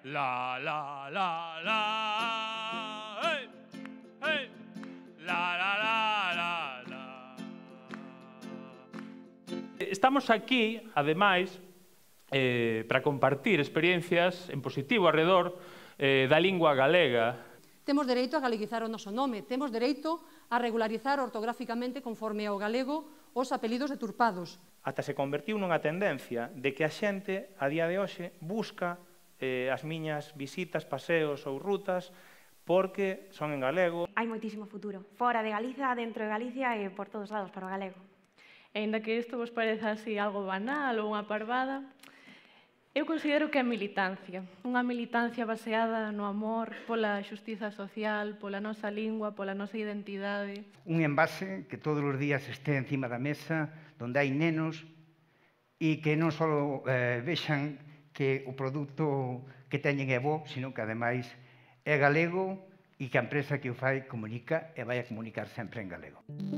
La, la, la, la. Hey, hey. La, la, la, la, la. Estamos aquí, ademais, para compartir experiencias en positivo alrededor da lingua galega. Temos dereito a galeguizar o noso nome, temos dereito a regularizar ortográficamente conforme ao galego os apelidos deturpados. Ata se convertiu nunha tendencia de que a xente, a día de hoxe, busca as miñas visitas, paseos ou rutas porque son en galego. Hai moitísimo futuro, fora de Galiza, dentro de Galicia e por todos lados para o galego. E aínda que isto vos pareza así algo banal ou unha parvada, eu considero que é militancia. Unha militancia baseada no amor pola xustiza social, pola nosa lingua, pola nosa identidade. Un envase que todos os días este encima da mesa, onde hai nenos e que non só vexan que o produto que teñen é bo, sino que ademais é galego e que a empresa que o fai comunica e vai a comunicar sempre en galego.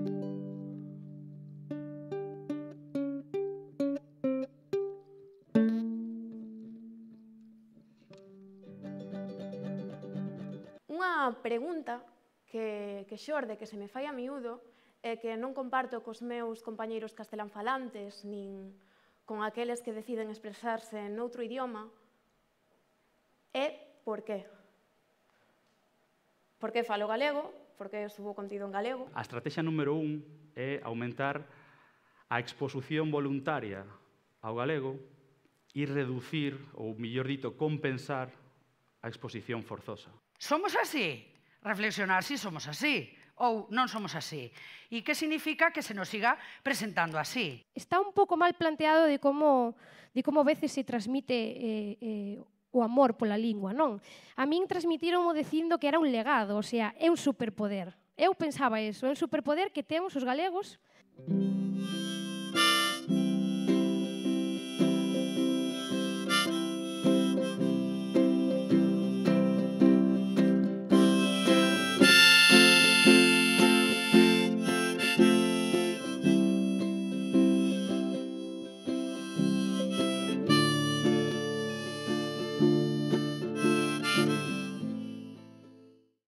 Unha pregunta que xorde, que se me fai a miúdo, é que non comparto cos meus compañeiros castelanfalantes, nin con aqueles que deciden expresarse noutro idioma, é por qué. Por que falo galego? Por que subo contido en galego? A estrategia número 1 é aumentar a exposición voluntaria ao galego e reducir, ou mellor dito, compensar a exposición forzosa. Somos así? Reflexionar si somos así ou non somos así. E que significa que se nos siga presentando así? Está un pouco mal planteado de como veces se transmite o amor pola lingua, non? A min transmitironmo dicindo que era un legado, o sea, é un superpoder. Eu pensaba eso, é un superpoder que temos os galegos.